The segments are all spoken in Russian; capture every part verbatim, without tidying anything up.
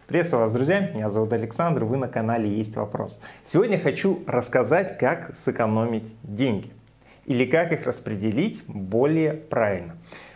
Приветствую вас, друзья! Меня зовут Александр, вы на канале Есть Вопрос. Сегодня хочу рассказать, как сэкономить деньги или как их распределить более правильно.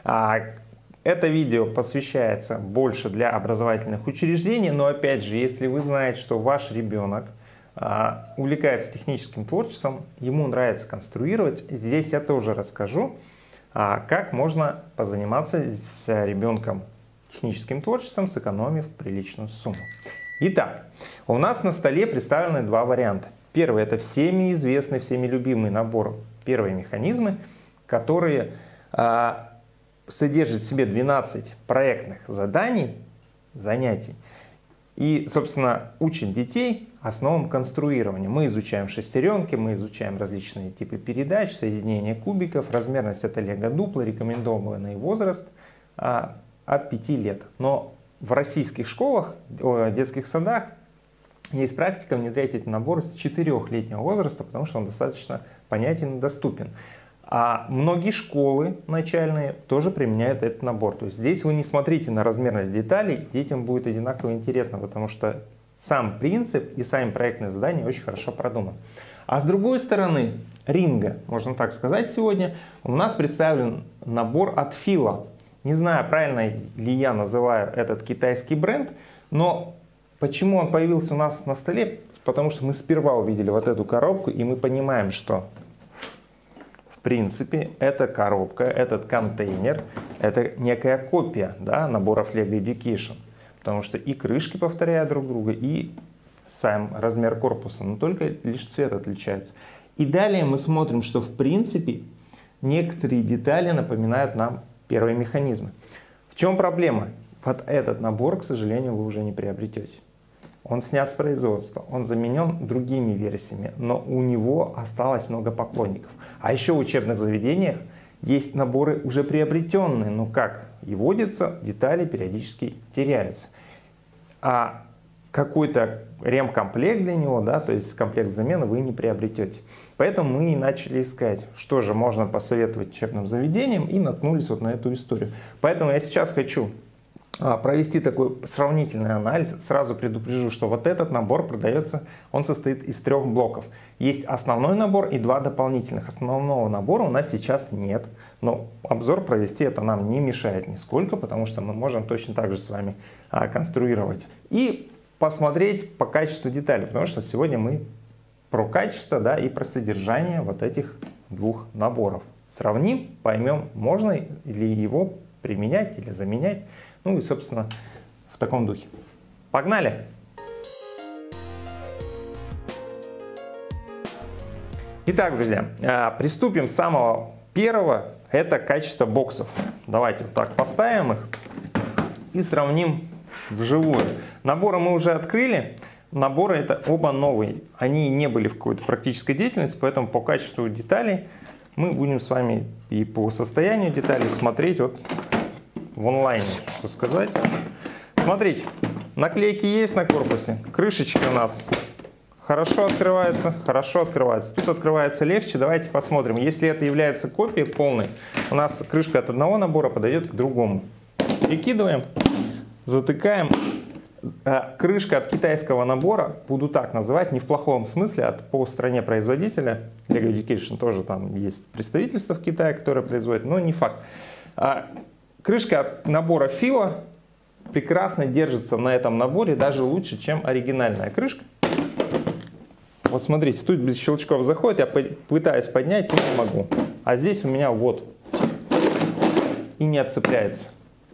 Это видео посвящается больше для образовательных учреждений, но опять же, если вы знаете, что ваш ребенок увлекается техническим творчеством, ему нравится конструировать, здесь я тоже расскажу, как можно позаниматься с ребенком техническим творчеством, сэкономив приличную сумму. Итак, у нас на столе представлены два варианта. Первый — это всеми известный, всеми любимый набор «Первые механизмы», которые э, содержат в себе двенадцать проектных заданий, занятий, и, собственно, учат детей основам конструирования. Мы изучаем шестеренки, мы изучаем различные типы передач, соединения кубиков, размерность — это лего-дупло, рекомендованный возраст э, от пяти лет. Но в российских школах, в детских садах есть практика внедрять эти наборы с четырёхлетнего возраста, потому что он достаточно понятен и доступен. А многие школы начальные тоже применяют этот набор. То есть здесь вы не смотрите на размерность деталей, детям будет одинаково интересно, потому что сам принцип и сами проектные задания очень хорошо продуманы. А с другой стороны, ринга, можно так сказать, сегодня у нас представлен набор от Fila. Не знаю, правильно ли я называю этот китайский бренд, но почему он появился у нас на столе? Потому что мы сперва увидели вот эту коробку, и мы понимаем, что в принципе эта коробка, этот контейнер, это некая копия, да, наборов Lego Education. Потому что и крышки повторяют друг друга, и сам размер корпуса, но только лишь цвет отличается. И далее мы смотрим, что в принципе некоторые детали напоминают нам первые механизмы. В чем проблема? Вот этот набор, к сожалению, вы уже не приобретете. Он снят с производства, он заменен другими версиями, но у него осталось много поклонников. А еще в учебных заведениях есть наборы уже приобретенные, но как и водится, детали периодически теряются. А какой-то ремкомплект для него, да, то есть комплект замены, вы не приобретете. Поэтому мы и начали искать, что же можно посоветовать учебным заведениям, и наткнулись вот на эту историю. Поэтому я сейчас хочу провести такой сравнительный анализ. Сразу предупрежу, что вот этот набор продается, он состоит из трех блоков. Есть основной набор и два дополнительных. Основного набора у нас сейчас нет, но обзор провести это нам не мешает нисколько, потому что мы можем точно так же с вами конструировать и посмотреть по качеству деталей, потому что сегодня мы про качество, да, и про содержание вот этих двух наборов. Сравним, поймем, можно ли его применять или заменять. Ну и, собственно, в таком духе. Погнали! Итак, друзья, приступим с самого первого. Это качество боксов. Давайте вот так поставим их и сравним вживую. Наборы мы уже открыли. Наборы это оба новые. Они не были в какой-то практической деятельности, поэтому по качеству деталей мы будем с вами и по состоянию деталей смотреть вот в онлайне, что сказать. Смотрите, наклейки есть на корпусе, крышечки у нас хорошо открываются, хорошо открываются. Тут открывается легче. Давайте посмотрим. Если это является копией полной, у нас крышка от одного набора подойдет к другому. Прикидываем, затыкаем. Крышка от китайского набора, буду так называть, не в плохом смысле, а по стране производителя. Lego Education тоже там есть представительство в Китае, которое производит, но не факт. Крышка от набора Fila прекрасно держится на этом наборе, даже лучше, чем оригинальная крышка. Вот смотрите, тут без щелчков заходит, я пытаюсь поднять и не могу. А здесь у меня вот и не отцепляется.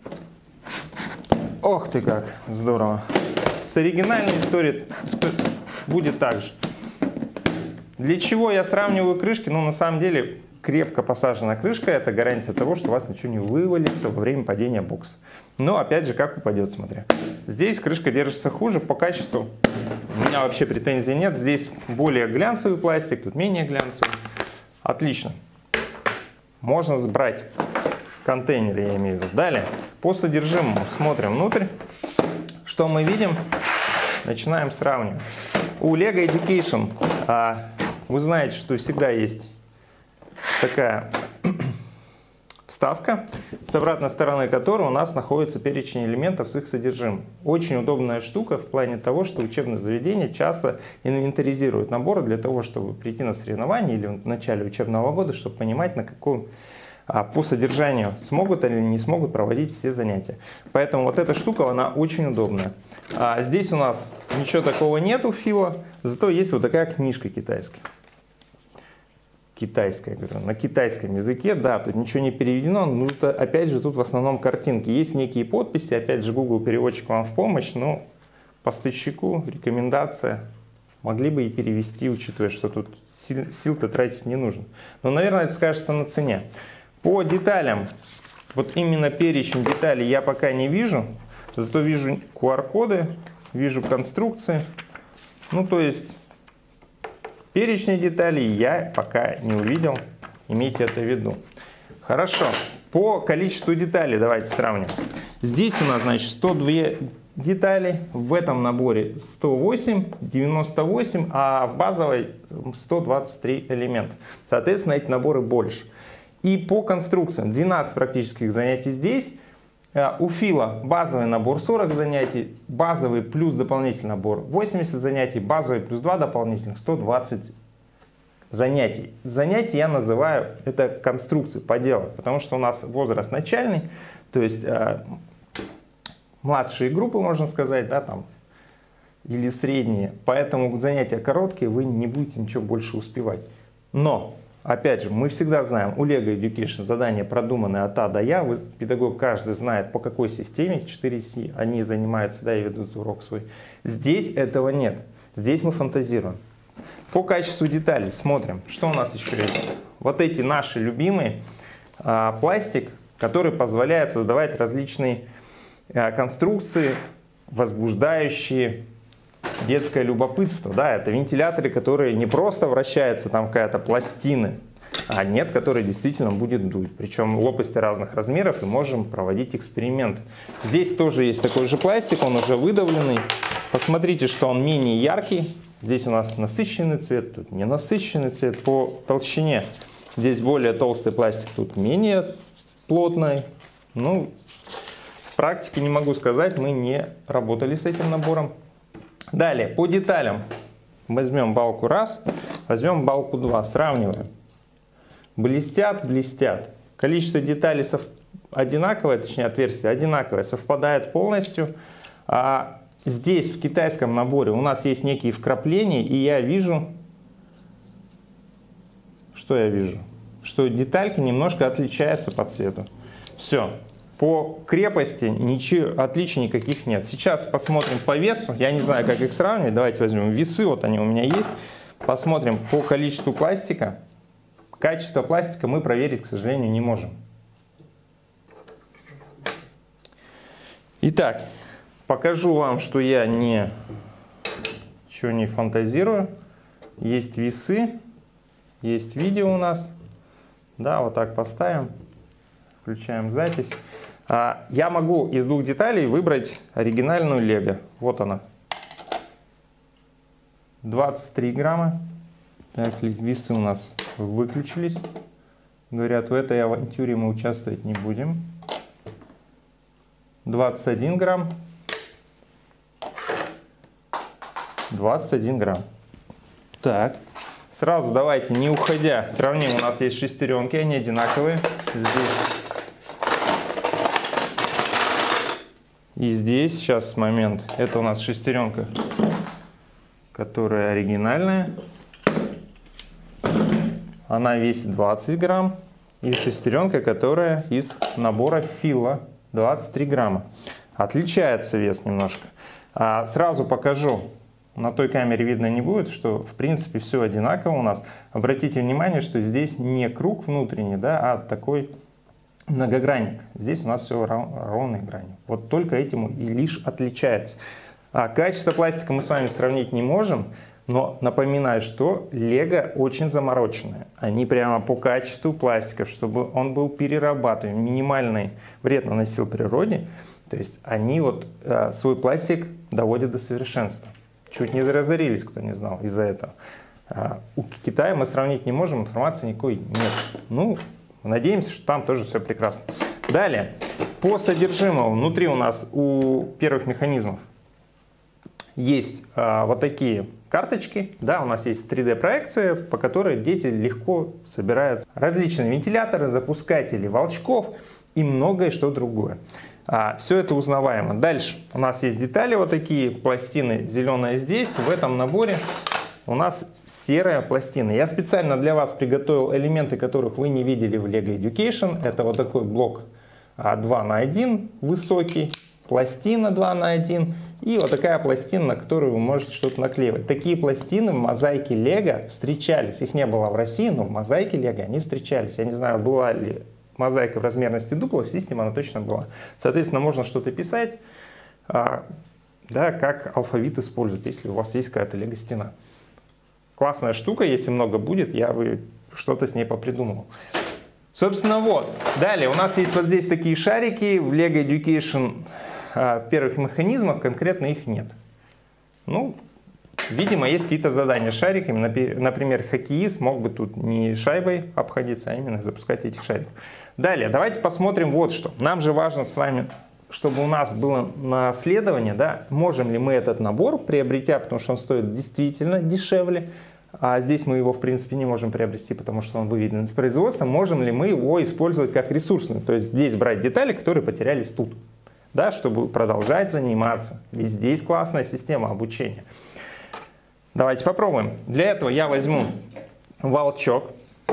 Ох ты как, здорово. С оригинальной историей будет так же. Для чего я сравниваю крышки? Ну, на самом деле, крепко посаженная крышка — это гарантия того, что у вас ничего не вывалится во время падения бокса. Но, опять же, как упадет, смотря. Здесь крышка держится хуже по качеству. У меня вообще претензий нет. Здесь более глянцевый пластик, тут менее глянцевый. Отлично. Можно сбрать контейнер, я имею в виду. Далее, по содержимому смотрим внутрь. Что мы видим? Начинаем сравнивать. У Lego Education вы знаете, что всегда есть такая вставка, с обратной стороны которой у нас находится перечень элементов с их содержимым. Очень удобная штука в плане того, что учебные заведения часто инвентаризируют наборы для того, чтобы прийти на соревнования или в начале учебного года, чтобы понимать, на каком по содержанию смогут или не смогут проводить все занятия. Поэтому вот эта штука, она очень удобная. А здесь у нас ничего такого нету фила, зато есть вот такая книжка китайская. Китайская, говорю, на китайском языке, да, тут ничего не переведено, но тут, опять же, тут в основном картинки. Есть некие подписи, опять же, Google переводчик вам в помощь, но поставщику рекомендация, могли бы и перевести, учитывая, что тут сил-то тратить не нужно. Но, наверное, это скажется на цене. По деталям, вот именно перечень деталей я пока не вижу, зато вижу ку ар коды, вижу конструкции, ну, то есть... Перечня деталей я пока не увидел, имейте это в виду. Хорошо, по количеству деталей давайте сравним. Здесь у нас, значит, сто две детали, в этом наборе сто восемь, девяносто восемь, а в базовой сто двадцать три элемента. Соответственно, эти наборы больше. И по конструкциям двенадцать практических занятий здесь. У фила базовый набор сорок занятий, базовый плюс дополнительный набор восемьдесят занятий, базовый плюс два дополнительных сто двадцать занятий. Занятия я называю это конструкции, поделок, потому что у нас возраст начальный, то есть э, младшие группы, можно сказать, да, там, или средние, поэтому занятия короткие, вы не будете ничего больше успевать. Но опять же, мы всегда знаем, у Lego Education задания продуманы от А до Я. Вы, педагог каждый знает, по какой системе четыре си они занимаются, да, и ведут урок свой. Здесь этого нет. Здесь мы фантазируем. По качеству деталей смотрим, что у нас еще есть. Вот эти наши любимые а, пластик, который позволяет создавать различные а, конструкции, возбуждающие детское любопытство, да, это вентиляторы, которые не просто вращаются, там какая-то пластина, а нет, который действительно будет дуть. Причем лопасти разных размеров, и можем проводить эксперимент. Здесь тоже есть такой же пластик, он уже выдавленный. Посмотрите, что он менее яркий. Здесь у нас насыщенный цвет, тут не насыщенный цвет. По толщине здесь более толстый пластик, тут менее плотный. Ну, в практике не могу сказать, мы не работали с этим набором. Далее, по деталям. Возьмем балку раз, возьмем балку два, сравниваем. Блестят, блестят. Количество деталей сов... одинаковое, точнее отверстие одинаковое, совпадает полностью. А здесь, в китайском наборе, у нас есть некие вкрапления, и я вижу... Что я вижу? Что деталька немножко отличается по цвету. Все. По крепости ничего, отличий никаких нет. Сейчас посмотрим по весу. Я не знаю, как их сравнивать. Давайте возьмем весы. Вот они у меня есть. Посмотрим по количеству пластика. Качество пластика мы проверить, к сожалению, не можем. Итак, покажу вам, что я не, ничего не фантазирую. Есть весы. Есть видео у нас. Да, вот так поставим. Включаем запись. Я могу из двух деталей выбрать оригинальную Lego. Вот она. двадцать три грамма. Так, весы у нас выключились. Говорят, в этой авантюре мы участвовать не будем. двадцать один грамм. двадцать один грамм. Так. Сразу давайте, не уходя, сравним. У нас есть шестеренки, они одинаковые. Здесь. И здесь, сейчас момент, это у нас шестеренка, которая оригинальная. Она весит двадцать грамм. И шестеренка, которая из набора фила, двадцать три грамма. Отличается вес немножко. А сразу покажу, на той камере видно не будет, что в принципе все одинаково у нас. Обратите внимание, что здесь не круг внутренний, да, а такой... многогранник. Здесь у нас все ровные грани. Вот только этим и лишь отличается. А качество пластика мы с вами сравнить не можем, но напоминаю, что Lego очень замороченное. Они прямо по качеству пластиков, чтобы он был перерабатываем, минимальный вред наносил природе. То есть они вот э, свой пластик доводят до совершенства. Чуть не разорились, кто не знал, из-за этого. А у Китая мы сравнить не можем, информации никакой нет. Ну, Надеемся, что там тоже все прекрасно. Далее, по содержимому. Внутри у нас у первых механизмов есть а, вот такие карточки. Да, у нас есть три дэ проекция, по которой дети легко собирают различные вентиляторы, запускатели волчков и многое что другое. А, все это узнаваемо. Дальше у нас есть детали вот такие, пластины зеленая здесь. В этом наборе у нас серая пластина. Я специально для вас приготовил элементы, которых вы не видели в LEGO Education. Это вот такой блок два на один высокий, пластина два на один и вот такая пластина, на которую вы можете что-то наклеивать. Такие пластины в мозаике LEGO встречались. Их не было в России, но в мозаике LEGO они встречались. Я не знаю, была ли мозаика в размерности дупла, в системе она точно была. Соответственно, можно что-то писать, да, как алфавит использовать, если у вас есть какая-то LEGO-стена. Классная штука, если много будет, я бы что-то с ней попридумывал. Собственно, вот. Далее у нас есть вот здесь такие шарики. В LEGO Education а, в первых механизмах конкретно их нет. Ну, видимо, есть какие-то задания с шариками. Например, хоккеист мог бы тут не шайбой обходиться, а именно запускать этих шариков. Далее, давайте посмотрим вот что. Нам же важно с вами, чтобы у нас было наследование, да, можем ли мы этот набор, приобретя, потому что он стоит действительно дешевле, а здесь мы его в принципе не можем приобрести, потому что он выведен из производства, можем ли мы его использовать как ресурсный, то есть здесь брать детали, которые потерялись тут, да, чтобы продолжать заниматься. Ведь здесь классная система обучения. Давайте попробуем. Для этого я возьму волчок,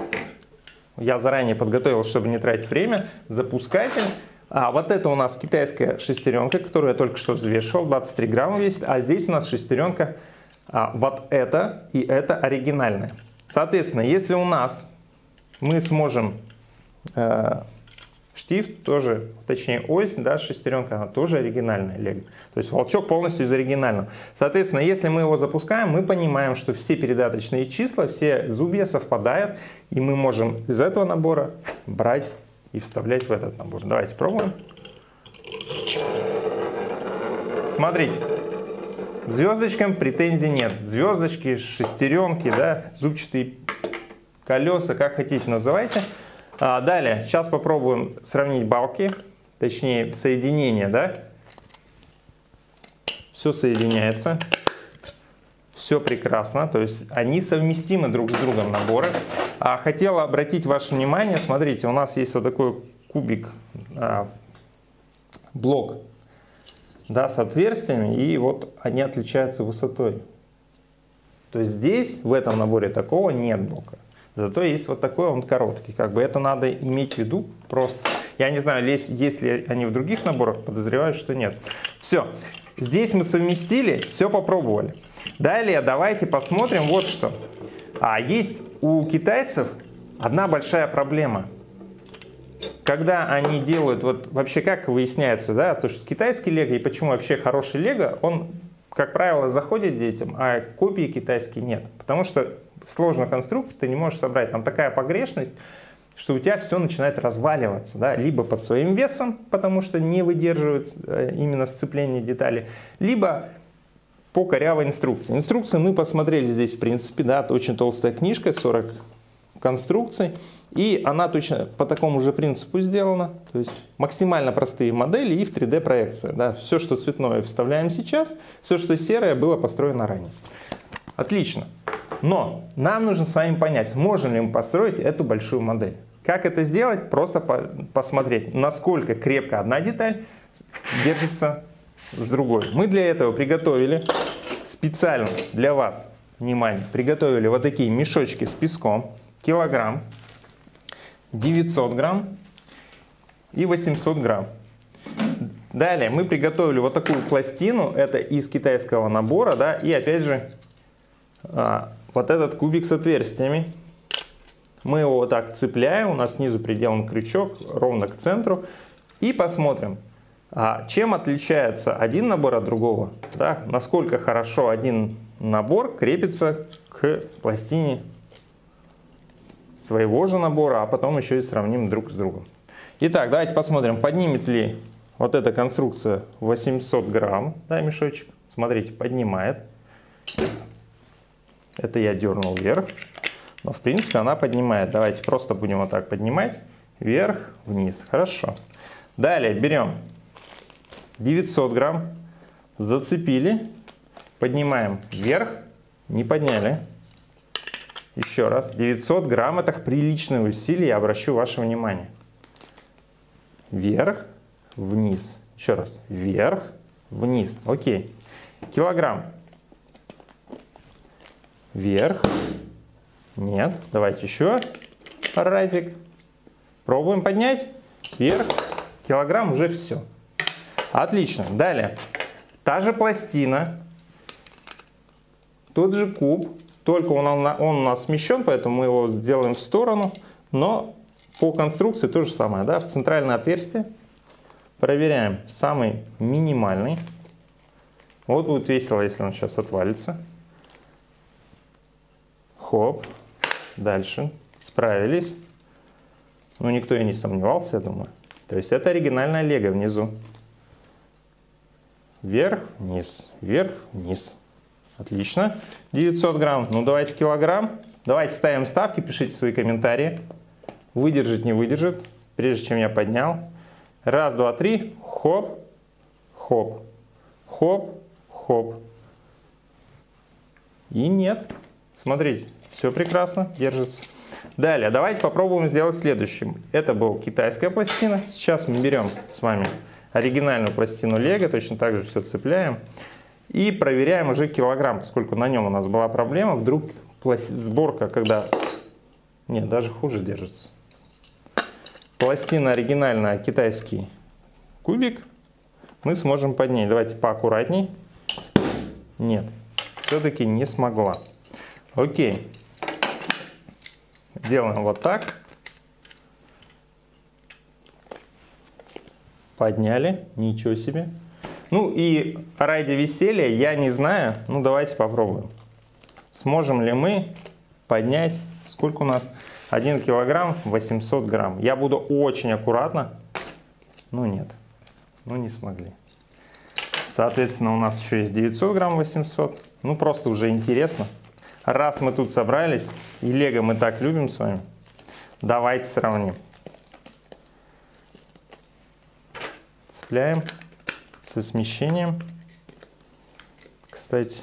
я заранее подготовил, чтобы не тратить время, запускатель. А вот это у нас китайская шестеренка, которую я только что взвешивал, двадцать три грамма весит. А здесь у нас шестеренка, а, вот это и это оригинальная. Соответственно, если у нас мы сможем э, штифт тоже, точнее ось, да, шестеренка, она тоже оригинальная LEGO. То есть волчок полностью из оригинального. Соответственно, если мы его запускаем, мы понимаем, что все передаточные числа, все зубья совпадают, и мы можем из этого набора брать и вставлять в этот набор. Давайте пробуем. Смотрите, к звездочкам претензий нет. Звездочки, шестеренки, да, зубчатые колеса, как хотите называйте. А далее, сейчас попробуем сравнить балки, точнее соединение, да. Все соединяется, все прекрасно, то есть они совместимы друг с другом наборы. А хотела обратить ваше внимание, смотрите, у нас есть вот такой кубик, а, блок, да, с отверстиями, и вот они отличаются высотой. То есть здесь, в этом наборе, такого нет блока. Зато есть вот такой, он короткий. Как бы это надо иметь в виду просто. Я не знаю, есть ли они в других наборах, подозреваю, что нет. Все. Здесь мы совместили, все попробовали. Далее давайте посмотрим вот что. А есть у китайцев одна большая проблема. Когда они делают, вот вообще как выясняется, да, то, что китайский лего и почему вообще хороший лего, он, как правило, заходит детям, а копии китайские нет. Потому что сложную конструкцию ты не можешь собрать. Там такая погрешность, что у тебя все начинает разваливаться, да, либо под своим весом, потому что не выдерживает именно сцепление деталей, либо по корявой инструкции. Инструкции мы посмотрели здесь, в принципе, да, это очень толстая книжка, сорок конструкций, и она точно по такому же принципу сделана, то есть максимально простые модели и в три дэ проекция, да, все, что цветное, вставляем сейчас, все, что серое, было построено ранее. Отлично. Но нам нужно с вами понять, сможем ли мы построить эту большую модель. Как это сделать? Просто по посмотреть, насколько крепко одна деталь держится с другой. Мы для этого приготовили специально для вас, внимание, приготовили вот такие мешочки с песком, килограмм, девятьсот грамм и восемьсот грамм. Далее мы приготовили вот такую пластину, это из китайского набора, да, и опять же а, вот этот кубик с отверстиями. Мы его вот так цепляем, у нас снизу приделан крючок ровно к центру. И посмотрим, а, чем отличается один набор от другого, да, насколько хорошо один набор крепится к пластине своего же набора, а потом еще и сравним друг с другом. Итак, давайте посмотрим, поднимет ли вот эта конструкция восемьсот грамм, да, мешочек. Смотрите, поднимает. Это я дернул вверх. Но в принципе она поднимает. Давайте просто будем вот так поднимать. вверх, вниз. Хорошо. Далее берем девятьсот грамм, зацепили, поднимаем вверх, не подняли. Еще раз, девятьсот грамм, это приличное усилие, я обращу ваше внимание. Вверх, вниз. Еще раз, вверх, вниз. Окей. Килограмм. Вверх. Нет. Давайте еще разик. Пробуем поднять. Вверх. Килограмм, уже все. Отлично. Далее. Та же пластина. Тот же куб. Только он, он у нас смещен, поэтому мы его сделаем в сторону. Но по конструкции то же самое. Да? В центральное отверстие. Проверяем самый минимальный. Вот будет весело, если он сейчас отвалится. Хоп. Дальше. Справились. Ну, никто и не сомневался, я думаю. То есть это оригинальная лего внизу. Вверх, вниз, вверх, вниз. Отлично. девятьсот грамм. Ну, давайте килограмм. Давайте ставим ставки, пишите свои комментарии. Выдержит, не выдержит. Прежде чем я поднял. Раз, два, три. Хоп, хоп, хоп, хоп. И нет. Смотрите, все прекрасно, держится. Далее, давайте попробуем сделать следующим. Это была китайская пластина. Сейчас мы берем с вами оригинальную пластину лего. Точно так же все цепляем. И проверяем уже килограмм, поскольку на нем у нас была проблема. Вдруг сборка, когда... Нет, даже хуже держится. Пластина оригинальная, китайский кубик. Мы сможем поднять. Давайте поаккуратней. Нет, все-таки не смогла. Окей. Делаем вот так. Подняли. Ничего себе. Ну и ради веселья я не знаю. Ну давайте попробуем. Сможем ли мы поднять, сколько у нас? один килограмм восемьсот грамм. Я буду очень аккуратно. Ну нет. Ну не смогли. Соответственно, у нас еще есть девятьсот грамм восемьсот. Ну просто уже интересно. Раз мы тут собрались, и лего мы так любим с вами, давайте сравним. Цепляем со смещением. Кстати,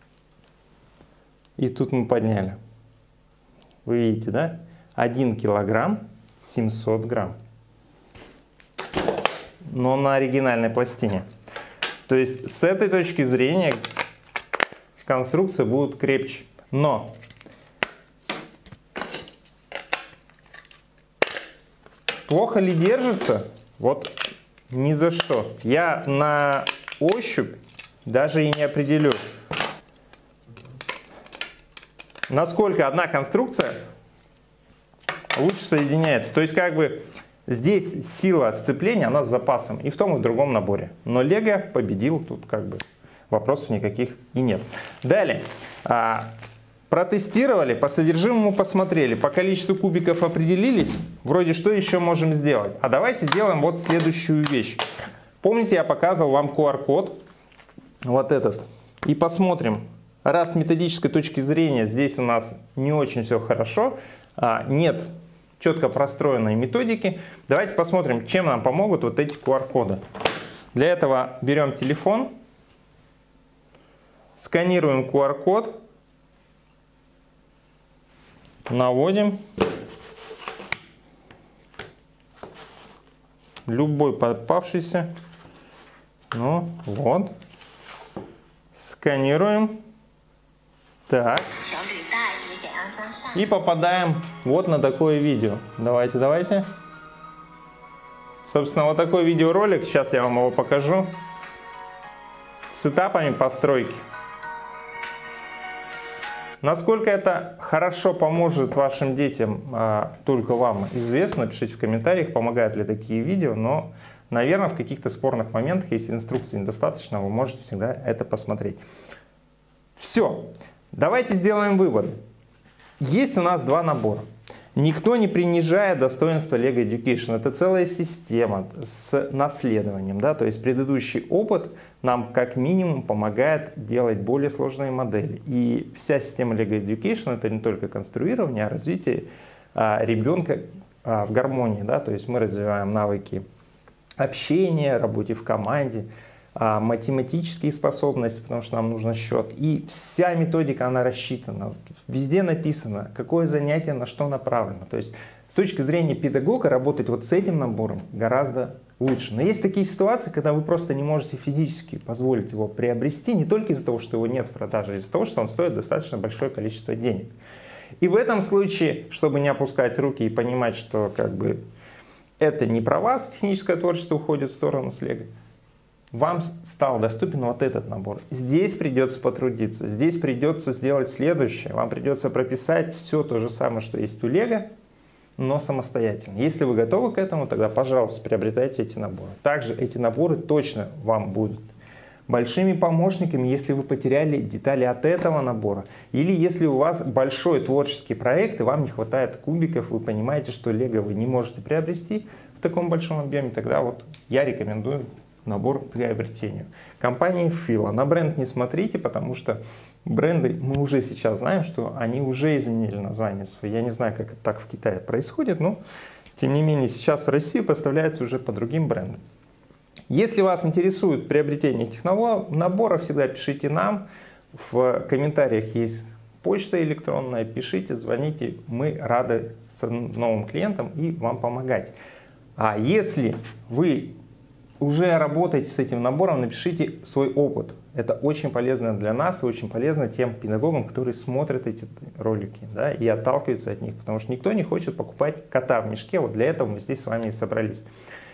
и тут мы подняли. Вы видите, да? один килограмм семьсот грамм. Но на оригинальной пластине. То есть с этой точки зрения конструкция будет крепче. Но плохо ли держится? Вот ни за что. Я на ощупь даже и не определю, насколько одна конструкция лучше соединяется. То есть как бы здесь сила сцепления, она с запасом и в том и в другом наборе. Но лего победил, тут как бы вопросов никаких и нет. Далее. Протестировали, по содержимому посмотрели, по количеству кубиков определились. Вроде что еще можем сделать? А давайте сделаем вот следующую вещь. Помните, я показывал вам ку ар код, вот этот. И посмотрим, раз с методической точки зрения здесь у нас не очень все хорошо, нет четко простроенной методики, давайте посмотрим, чем нам помогут вот эти ку ар коды. Для этого берем телефон, сканируем ку ар код, наводим, любой попавшийся, ну вот, сканируем, так, и попадаем вот на такое видео. Давайте, давайте. Собственно, вот такой видеоролик, сейчас я вам его покажу, с этапами постройки. Насколько это хорошо поможет вашим детям, а, только вам известно. Пишите в комментариях, помогают ли такие видео. Но, наверное, в каких-то спорных моментах, если инструкции недостаточно, вы можете всегда это посмотреть. Все. Давайте сделаем выводы. Есть у нас два набора. Никто не принижает достоинство LEGO Education. Это целая система с наследованием. Да? То есть предыдущий опыт нам как минимум помогает делать более сложные модели. И вся система LEGO Education — это не только конструирование, а развитие а, ребенка а, в гармонии, да, то есть мы развиваем навыки общения, работе в команде, а, математические способности, потому что нам нужен счет. И вся методика, она рассчитана. Везде написано, какое занятие на что направлено. То есть с точки зрения педагога работать вот с этим набором гораздо лучше. Но есть такие ситуации, когда вы просто не можете физически позволить его приобрести, не только из-за того, что его нет в продаже, а из-за того, что он стоит достаточно большое количество денег. И в этом случае, чтобы не опускать руки и понимать, что как бы это не про вас, техническое творчество уходит в сторону с Лего, вам стал доступен вот этот набор. Здесь придется потрудиться, здесь придется сделать следующее. Вам придется прописать все то же самое, что есть у Лего, но самостоятельно. Если вы готовы к этому, тогда, пожалуйста, приобретайте эти наборы. Также эти наборы точно вам будут большими помощниками, если вы потеряли детали от этого набора. Или если у вас большой творческий проект, и вам не хватает кубиков, вы понимаете, что Лего вы не можете приобрести в таком большом объеме, тогда вот я рекомендую набор к приобретению. Компания Fila. На бренд не смотрите, потому что бренды, мы уже сейчас знаем, что они уже изменили название свое. Я не знаю, как это так в Китае происходит, но тем не менее сейчас в России поставляется уже по другим брендам. Если вас интересует приобретение этих наборов, всегда пишите нам. В комментариях есть почта электронная. Пишите, звоните. Мы рады с новым клиентам и вам помогать. А если вы уже работаете с этим набором, напишите свой опыт. Это очень полезно для нас и очень полезно тем педагогам, которые смотрят эти ролики, да, и отталкиваются от них, потому что никто не хочет покупать кота в мешке. Вот для этого мы здесь с вами и собрались.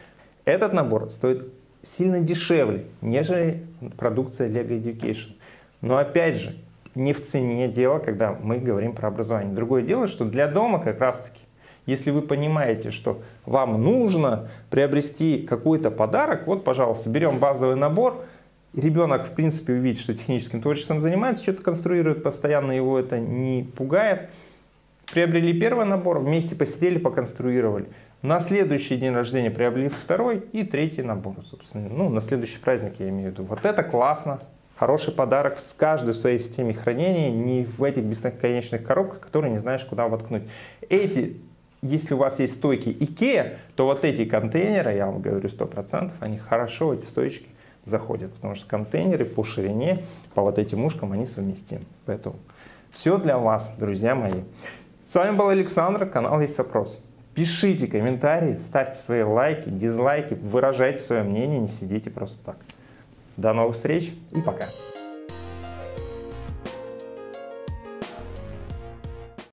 Этот набор стоит сильно дешевле, нежели продукция Lego Education. Но опять же, не в цене дело, когда мы говорим про образование. Другое дело, что для дома как раз-таки, если вы понимаете, что вам нужно приобрести какой-то подарок, вот, пожалуйста, берем базовый набор. Ребенок, в принципе, увидит, что техническим творчеством занимается, что-то конструирует постоянно, его это не пугает. Приобрели первый набор, вместе посидели, поконструировали. На следующий день рождения приобрели второй и третий набор, собственно. Ну, на следующий праздник я имею в виду. Вот это классно. Хороший подарок с каждой в своей системе хранения, не в этих бесконечных коробках, которые не знаешь, куда воткнуть. Эти, если у вас есть стойки IKEA, то вот эти контейнеры, я вам говорю сто процентов, они хорошо в эти стоечки заходят, потому что контейнеры по ширине, по вот этим ушкам, они совместимы. Поэтому все для вас, друзья мои. С вами был Александр, канал «Есть вопрос». Пишите комментарии, ставьте свои лайки, дизлайки, выражайте свое мнение, не сидите просто так. До новых встреч и пока.